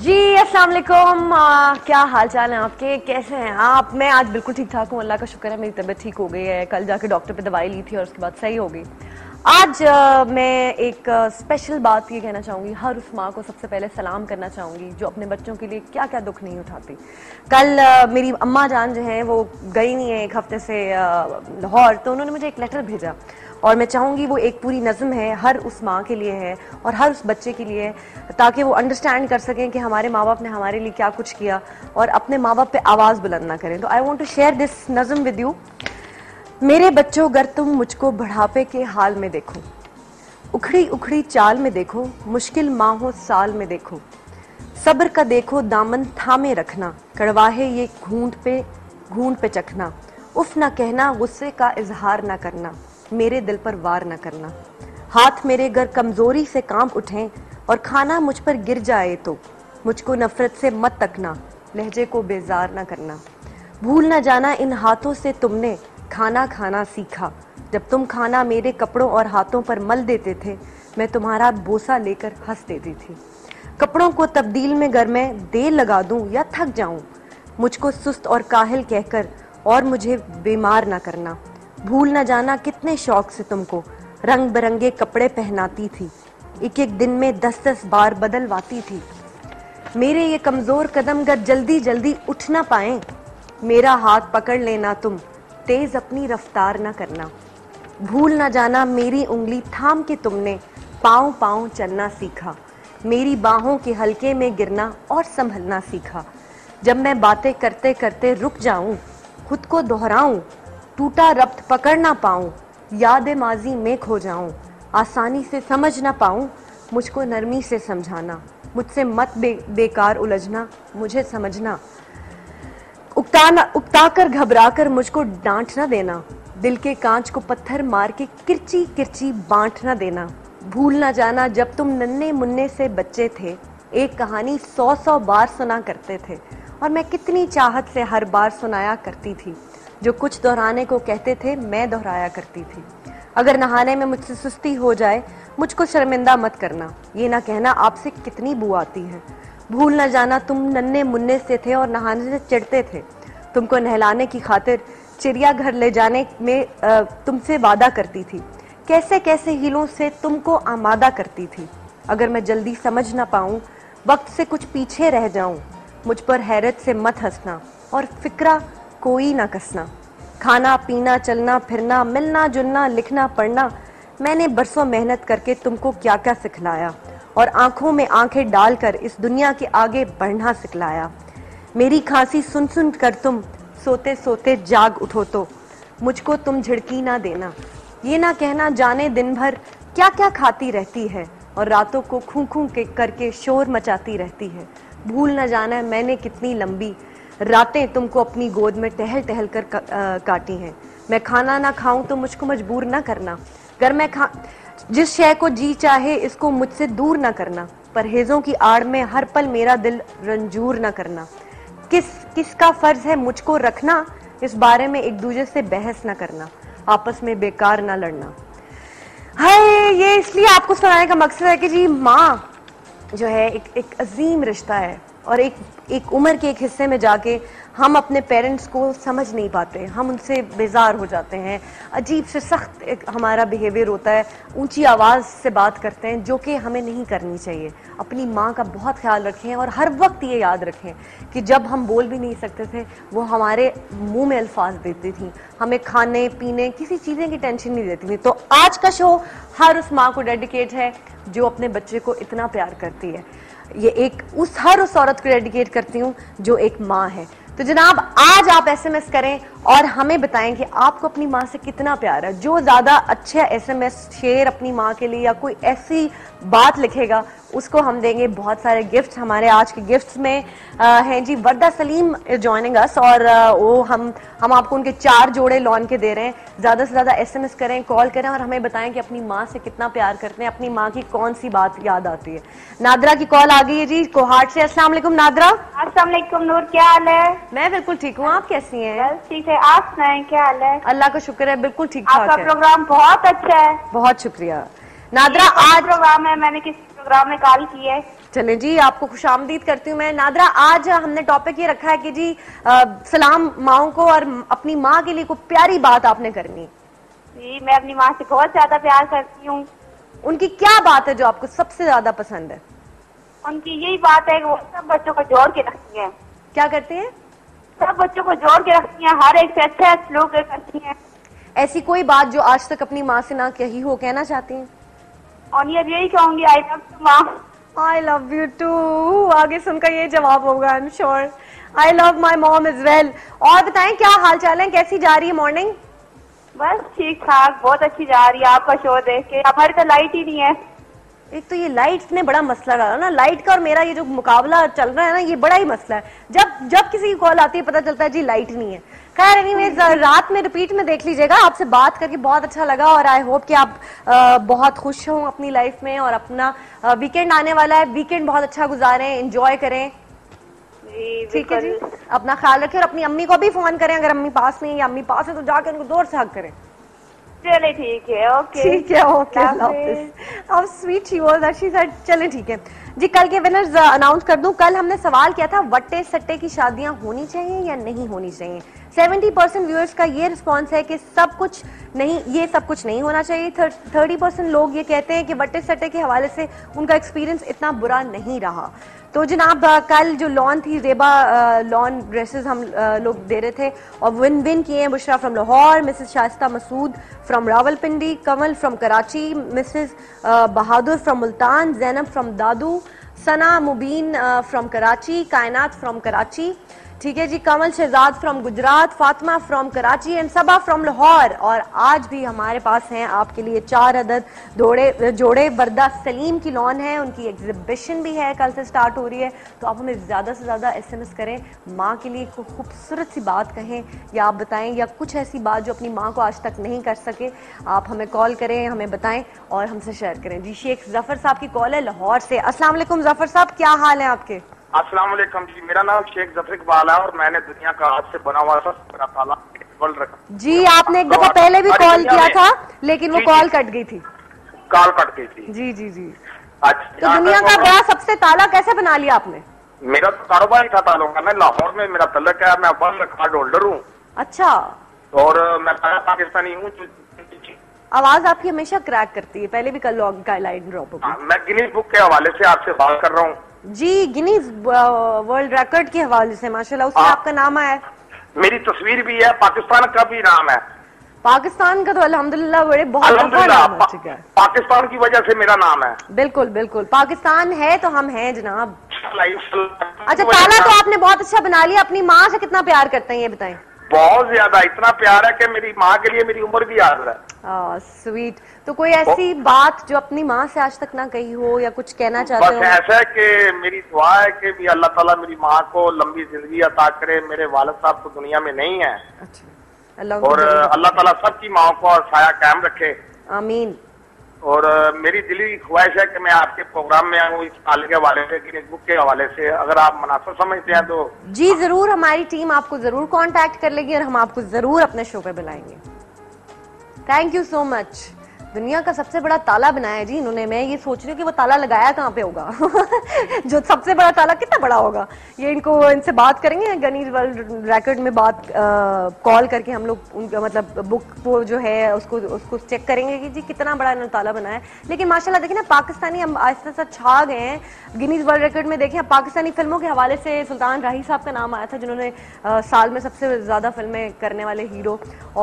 जी अस्सलाम वालेकुम। क्या हाल चाल है आपके, कैसे हैं आप? मैं आज बिल्कुल ठीक ठाक हूँ, अल्लाह का शुक्र है। मेरी तबीयत ठीक हो गई है, कल जाके डॉक्टर पे दवाई ली थी और उसके बाद सही हो गई। आज मैं एक स्पेशल बात ये कहना चाहूँगी। हर उस माँ को सबसे पहले सलाम करना चाहूँगी जो अपने बच्चों के लिए क्या क्या दुख नहीं उठाती। कल मेरी अम्मा जान जो हैं वो गई नहीं है एक हफ्ते से लाहौर, तो उन्होंने मुझे एक लेटर भेजा और मैं चाहूँगी वो एक पूरी नज़म है, हर उस माँ के लिए है और हर उस बच्चे के लिए है, ताकि वो अंडरस्टैंड कर सकें कि हमारे माँ बाप ने हमारे लिए क्या कुछ किया और अपने माँ बाप पे आवाज़ बुलंद ना करें। तो I want to share this नज़म विद यू। मेरे बच्चों, गर तुम मुझको बुढ़ापे के हाल में देखो, उखड़ी उखड़ी चाल में देखो, मुश्किल माहों साल में देखो, सब्र का देखो दामन थामे रखना, कड़वाहे ये घूंट पे चखना, उफ ना कहना, गुस्से का इजहार ना करना, मेरे दिल पर वार ना करना। हाथ मेरे घर कमजोरी से कांप उठें और खाना मुझ पर गिर जाए तो मुझको नफरत से मत तकना, लहजे को बेजार ना करना। भूल ना जाना इन हाथों से तुमने खाना खाना सीखा, जब तुम खाना मेरे कपड़ों और हाथों पर मल देते थे, मैं तुम्हारा बोसा लेकर हंस देती थी। कपड़ों को तब्दील में गर मैं देर लगा दूं या थक जाऊं, मुझको सुस्त और काहिल कहकर और मुझे बीमार ना करना। भूल न जाना कितने शौक से तुमको रंग बिरंगे कपड़े पहनाती थी, एक एक दिन में 10-10 बार बदलवाती थी। मेरे ये कमजोर कदम गर जल्दी जल्दी उठ ना पाए, मेरा हाथ पकड़ लेना तुम, तेज अपनी रफ्तार ना करना। भूल ना जाना मेरी उंगली थाम के तुमने पाँव पाँव चलना सीखा, मेरी बाहों के हल्के में गिरना और संभलना सीखा। जब मैं बातें करते करते रुक जाऊं, खुद को दोहराऊं, टूटा रब्त पकड़ ना पाऊं, याद माजी में खो जाऊं, आसानी से समझ ना पाऊं, मुझको नरमी से समझाना, मुझसे मत बेकार उलझना, मुझे समझना। उकता कर घबरा कर मुझको डांट ना देना, दिल के कांच को पत्थर मार के किरची किरची बांट ना देना। भूल ना जाना जब तुम नन्हे मुन्ने से बच्चे थे, एक कहानी 100-100 बार सुना करते थे और मैं कितनी चाहत से हर बार सुनाया करती थी। जो कुछ दोहराने को कहते थे मैं दोहराया करती थी। अगर नहाने में मुझसे सुस्ती हो जाए, मुझको शर्मिंदा मत करना, ये ना कहना आपसे कितनी बू आती है। भूल न जाना तुम नन्हे मुन्ने से थे और नहाने से चिढ़ते थे, तुमको नहलाने की खातिर चिड़ियाघर ले जाने में तुमसे वादा करती थी, कैसे कैसे हीलों से तुमको आमादा करती थी। अगर मैं जल्दी समझ ना पाऊं, वक्त से कुछ पीछे रह जाऊं, मुझ पर हैरत से मत हंसना और फिक्रा कोई ना कसना। खाना पीना चलना फिरना मिलना जुलना लिखना पढ़ना, मैंने बरसों मेहनत करके तुमको क्या क्या सिखलाया और आंखों में आंखें डालकर इस दुनिया के आगे बढ़ना सिखलाया। मेरी खांसी सुन सुन कर तुम सोते सोते जाग उठो तो मुझको तुम झिड़की ना देना, ये ना कहना जाने दिन भर क्या क्या खाती रहती है और रातों को खूं खूं करके शोर मचाती रहती है। भूल न जाना मैंने कितनी लंबी रातें तुमको अपनी गोद में टहल टहल कर काटी हैं। मैं खाना ना खाऊं तो मुझको मजबूर ना करना, अगर मैं जिस शय को जी चाहे इसको मुझसे दूर ना करना, परहेजों की आड़ में हर पल मेरा दिल रंजूर ना करना। किसका फर्ज है मुझको रखना, इस बारे में एक दूसरे से बहस ना करना, आपस में बेकार ना लड़ना। हाय, ये इसलिए आपको सुनाने का मकसद है कि जी माँ जो है एक अजीम रिश्ता है और एक उम्र के एक हिस्से में जाके हम अपने पेरेंट्स को समझ नहीं पाते, हम उनसे बेजार हो जाते हैं, अजीब से सख्त एक हमारा बिहेवियर होता है, ऊंची आवाज़ से बात करते हैं जो कि हमें नहीं करनी चाहिए। अपनी माँ का बहुत ख्याल रखें और हर वक्त ये याद रखें कि जब हम बोल भी नहीं सकते थे वो हमारे मुंह में अल्फाज देती थी, हमें खाने पीने किसी चीज़ें की टेंशन नहीं देती थी। तो आज का शो हर उस माँ को डेडिकेट है जो अपने बच्चे को इतना प्यार करती है। ये हर उस औरत को डेडिकेट करती हूँ जो एक माँ है। तो जनाब आज आप एसएमएस करें और हमें बताएं कि आपको अपनी माँ से कितना प्यार है। जो ज्यादा अच्छा एसएमएस शेयर अपनी माँ के लिए या कोई ऐसी बात लिखेगा उसको हम देंगे बहुत सारे गिफ्ट्स। हमारे आज के गिफ्ट्स में हैं जी वर्दा सलीम जॉइनिंग अस और वो हम आपको उनके 4 जोड़े लॉन के दे रहे हैं। ज्यादा से ज्यादा एसएमएस करें, कॉल करें और हमें बताएं कि अपनी माँ से कितना प्यार करते हैं, अपनी माँ की कौन सी बात याद आती है। नादरा की कॉल आ गई है जी कोहाट से। अस्सलाम वालेकुम नादरा। अस्सलाम वालेकुम नूर, क्या हाल है? मैं बिल्कुल ठीक हूँ, आप कैसी हैं? बस ठीक है, आप सुनाएं क्या हाल है? अल्लाह का शुक्र है, बिल्कुल ठीक ठाक है। आपका प्रोग्राम बहुत अच्छा है। बहुत शुक्रिया नादरा। आज प्रोग्राम है, मैंने किसी प्रोग्राम में कॉल की है। चले जी, आपको खुशामदीद करती हूँ मैं। नादरा, आज हमने टॉपिक ये रखा है कि जी सलाम माओं को, और अपनी माँ के लिए कोई प्यारी बात आपने करनी। जी, मैं अपनी माँ से बहुत ज्यादा प्यार करती हूँ। उनकी क्या बात है जो आपको सबसे ज्यादा पसंद है? उनकी यही बात है कि वो सब बच्चों को जोड़ के रखती हैं। क्या करते हैं? सब बच्चों को जोड़ के रखती हैं, हर एक से अच्छा सलूक करती हैं। ऐसी कोई बात जो आज तक अपनी माँ से ना कही हो, कहना चाहती हैं? और ये यही कहूंगी, आई लव यू माँ। I love you too. आगे सुनकर ये जवाब होगा, I am sure. I love my mom is well. और बताएं, क्या हाल चाल है, कैसी जा रही है मॉर्निंग? बस ठीक ठाक, बहुत अच्छी जा रही है आपका शो देख के। हमारी तो लाइट ही नहीं है। एक तो ये लाइट ने बड़ा मसला डाला ना, लाइट का और मेरा ये जो मुकाबला चल रहा है ना, ये बड़ा ही मसला है। जब जब किसी की कॉल आती है पता चलता है जी लाइट नहीं है। खैर एनीवेज, रात में रिपीट में देख लीजिएगा। आपसे बात करके बहुत अच्छा लगा और आई होप कि आप बहुत खुश हों अपनी लाइफ में, और अपना वीकेंड आने वाला है, वीकेंड बहुत अच्छा गुजारें, एंजॉय करें। ठीक है जी, अपना ख्याल रखें और अपनी अम्मी को भी फोन करें। अगर अम्मी पास नहीं है या अम्मी पास है तो जाकर उनको जोर से हक करें। चले ठीक है, ओके। ठीक है, ओके, अल्लाह हाफिज़। How sweet she was that she said चलें ठीक है जी। कल के विनर्स अनाउंस कर दूं। कल हमने सवाल किया था, वट्टे सट्टे की शादियां होनी चाहिए या नहीं होनी चाहिए। 70% व्यूअर्स का ये रिस्पॉन्स है कि सब कुछ नहीं, ये सब कुछ नहीं होना चाहिए। 30% लोग ये कहते हैं कि वट्टे सट्टे के हवाले से उनका एक्सपीरियंस इतना बुरा नहीं रहा। तो जनाब, कल जो लॉन थी, रेबा लॉन ड्रेसेस हम लोग दे रहे थे और विन किए हैं Bushra from Lahore, Mrs Shaista Masood from Rawalpindi, Kamal from Karachi, Mrs Bahadur from Multan, Zainab from Dadu, Sana Mubeen from Karachi, Kainat from Karachi, ठीक है जी, Kamal Shahzad from Gujrat, Fatima from Karachi and Saba from Lahore. और आज भी हमारे पास हैं आपके लिए 4 अदद जोड़े वर्दा सलीम की लॉन है। उनकी एग्जिबिशन भी है, कल से स्टार्ट हो रही है। तो आप हमें ज़्यादा से ज़्यादा SMS करें, माँ के लिए खूबसूरत सी बात कहें, या आप बताएं, या कुछ ऐसी बात जो अपनी माँ को आज तक नहीं कर सके, आप हमें कॉल करें, हमें बताएं और हमसे शेयर करें जी। शेख जफर साहब की कॉल है लाहौर से। अस्सलाम वालेकुम जफर साहब, क्या हाल है आपके? अस्सलाम वालेकुम जी, मेरा नाम शेख जफर इकबाल है और मैंने दुनिया का हाथ से बना हुआ मेरा ताला वर्ल्ड रखा। जी, आपने एक दफा पहले भी कॉल किया था लेकिन वो कॉल कट गई थी। कॉल कट गई थी। जी जी जी। अच्छा, तो दुनिया का बड़ा सबसे ताला कैसे बना लिया आपने? मेरा तो कारोबार था तालों का। मैं लाहौर में मेरा तल्लक है, मैं वर्ल्ड रिकॉर्ड होल्डर हूँ। अच्छा। और मैं पाकिस्तानी हूँ। आवाज आपकी हमेशा क्रैक करती है, पहले भी कल लाइन ड्रॉप हो गई। मैं गिनीज बुक के हवाले से आपसे बात कर रहा हूँ जी। गिनीज वर्ल्ड रिकॉर्ड के हवाले से माशाल्लाह उसमें आपका नाम आया। मेरी तस्वीर भी है, पाकिस्तान का भी नाम है। पाकिस्तान का तो अल्हम्दुलिल्लाह बड़े बहुत नाम हो चुका है। पाकिस्तान की वजह से मेरा नाम है। बिल्कुल बिल्कुल, पाकिस्तान है तो हम हैं जनाब। अच्छा, अच्छा, ताला तो आपने बहुत अच्छा बना लिया। अपनी माँ से कितना प्यार करते हैं ये बताएं? बहुत ज्यादा, इतना प्यार है कि मेरी माँ के लिए मेरी उम्र भी याद है। स्वीट। तो कोई ऐसी बात जो अपनी माँ से आज तक ना कही हो या कुछ कहना चाहते हो? बस ऐसा है कि मेरी दुआ है कि भी अल्लाह ताला मेरी माँ को लंबी जिंदगी अता करे। मेरे वालिद साहब तो दुनिया में नहीं है। अच्छा, और अल्लाह ताला सबकी माँ को साया कायम रखे, आमीन। और मेरी दिली ख्वाहिश है कि मैं आपके प्रोग्राम में आऊँ इस ताले के हवाले से, गिनीज बुक के हवाले से, अगर आप मुनासिब समझते हैं तो। जी जरूर, हमारी टीम आपको जरूर कांटेक्ट कर लेगी और हम आपको जरूर अपने शो पे बुलाएंगे। Thank you so much. दुनिया का सबसे बड़ा ताला बनाया जी इन्होंने। मैं ये सोच रही हूँ कि वो ताला लगाया कहाँ पे होगा जो सबसे बड़ा ताला कितना बड़ा होगा। ये इनसे बात करेंगे, गिनीज वर्ल्ड रिकॉर्ड में बात कॉल करके हम लोग उनका मतलब बुक वो जो है उसको चेक करेंगे कि जी कितना बड़ा इन्होंने ताला बनाया है। लेकिन माशाल्लाह देखिए ना, पाकिस्तानी हम आहिस्ता आहिस्ता छा गए हैं गिनीज वर्ल्ड रिकॉर्ड में। देखें, पाकिस्तानी फिल्मों के हवाले से सुल्तान राही साहब का नाम आया था, जिन्होंने साल में सबसे ज्यादा फिल्में करने वाले हीरो,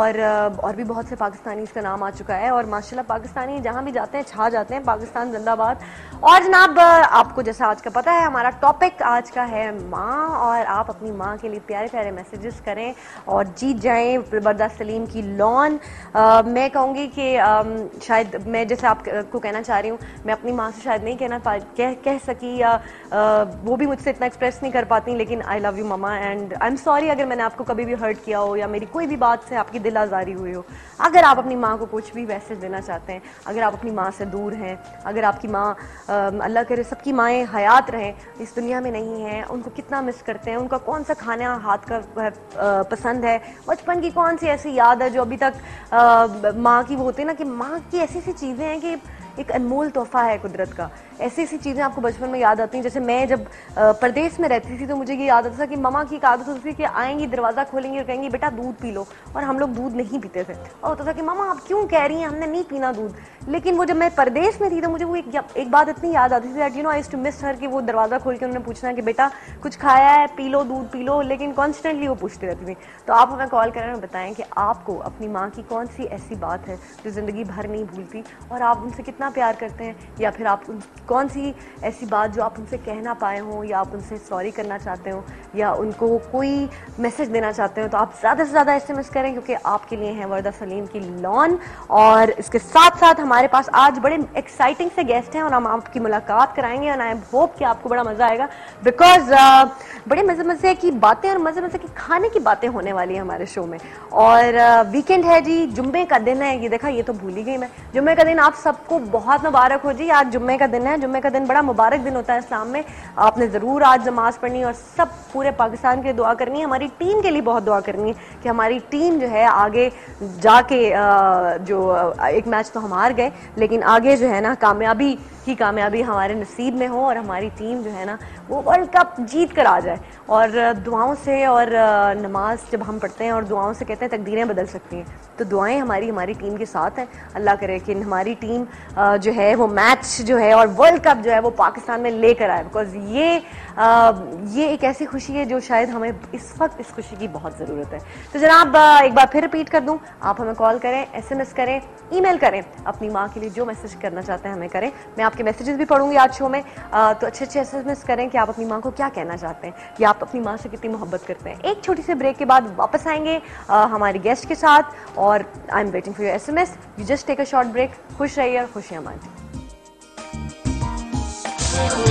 और भी बहुत से पाकिस्तानी इसका नाम आ चुका है। और माशाल्लाह पाकिस्तानी जहां भी जाते हैं छा जाते हैं। पाकिस्तान जिंदाबाद। और जनाब, आपको जैसा आज का पता है, हमारा टॉपिक आज का है माँ, और आप अपनी माँ के लिए प्यारे प्यारे मैसेजेस करें और जीत जाएं वर्दा सलीम की लॉन। मैं कहूँगी कि शायद मैं जैसे आपको कहना चाह रही हूँ, मैं अपनी माँ से शायद नहीं कह सकी, या वो भी मुझसे इतना एक्सप्रेस नहीं कर पाती, लेकिन I love you mama and I am sorry अगर मैंने आपको कभी भी हर्ट किया हो या मेरी कोई भी बात से आपकी दिल आजारी हुई हो। अगर आप अपनी माँ को कुछ भी मैसेज देना चाहते हैं, अगर आप अपनी माँ से दूर हैं, अगर आपकी माँ, अल्लाह करे सबकी माएँ हयात रहें, इस दुनिया में नहीं हैं, उनको कितना मिस करते हैं, उनका कौन सा खाना हाथ का पसंद है, बचपन की कौन सी ऐसी याद है जो अभी तक माँ की वो होती है ना, कि माँ की ऐसी ऐसी चीज़ें हैं कि एक अनमोल तोहफा है कुदरत का। ऐसी ऐसी चीज़ें आपको बचपन में याद आती हैं। जैसे मैं जब प्रदेश में रहती थी तो मुझे ये याद आता था कि ममा की एक आदत होती थी कि आएंगी, दरवाज़ा खोलेंगी और कहेंगी बेटा दूध पी लो, और हम लोग दूध नहीं पीते थे। और होता था कि ममा आप क्यों कह रही हैं, हमने नहीं पीना दूध। लेकिन वो जब मैं प्रदेश में थी तो मुझे वो एक बात इतनी याद आती थी that you know I used to miss her, कि वो दरवाज़ा खोल के उन्होंने पूछना कि बेटा कुछ खाया है, पी लो, दूध पी लो, लेकिन कॉन्स्टेंटली वो पूछती रहती थी। तो आप हमें कॉल करें और बताएं कि आपको अपनी माँ की कौन सी ऐसी बात है जो ज़िंदगी भर नहीं भूलती, और आप उनसे कितना प्यार करते हैं, या फिर आप कौन सी ऐसी बात जो आप उनसे कह ना पाए हों, या आप उनसे सॉरी करना चाहते हो, या उनको कोई मैसेज देना चाहते हो। तो आप ज़्यादा से ज़्यादा SMS करें, क्योंकि आपके लिए है वर्दा सलीम की लॉन। और इसके साथ साथ हमारे पास आज बड़े एक्साइटिंग से गेस्ट हैं और हम आपकी मुलाकात कराएंगे, और आई होप कि आपको बड़ा मज़ा आएगा, बिकॉज बड़े मज़े की बातें और मज़े की खाने की बातें होने वाली है हमारे शो में। और वीकेंड है जी, जुम्मे का दिन है। ये देखा, ये तो भूल ही गई मैं। जुम्मे का दिन आप सबको बहुत मुबारक हो जी। आज जुम्मे का दिन है। जुम्मे का दिन बड़ा मुबारक दिन होता है इस्लाम में। आपने ज़रूर आज नमाज पढ़नी और सब पूरे पाकिस्तान के लिए दुआ करनी है। हमारी टीम के लिए बहुत दुआ करनी है कि हमारी टीम जो है आगे जाके जो एक मैच तो हम हार गए, लेकिन आगे जो है ना कामयाबी हमारे नसीब में हो, और हमारी टीम जो है ना वो वर्ल्ड कप जीत कर आ जाए। और दुआओं से, और नमाज जब हम पढ़ते हैं और दुआओं से कहते हैं तकदीरें बदल सकती हैं, तो दुआएं हमारी टीम के साथ हैं। अल्लाह करे कि हमारी टीम जो है वो मैच जो है और वर्ल्ड कप जो है वो पाकिस्तान में लेकर आए, बिकॉज ये एक ऐसी खुशी है जो शायद हमें इस वक्त इस खुशी की बहुत ज़रूरत है। तो जनाब एक बार फिर रिपीट कर दूं, आप हमें कॉल करें, SMS करें, ईमेल करें, अपनी माँ के लिए जो मैसेज करना चाहते हैं हमें करें। मैं आपके मैसेजेस भी पढ़ूंगी आज शो में, तो अच्छे SMS करें कि आप अपनी माँ को क्या कहना चाहते हैं, या आप अपनी माँ से कितनी मोहब्बत करते हैं। एक छोटी सी ब्रेक के बाद वापस आएंगे हमारे गेस्ट के साथ, और I am waiting for your SMS। You just take a short break. खुश रहिए और खुशियाँ बांटिए।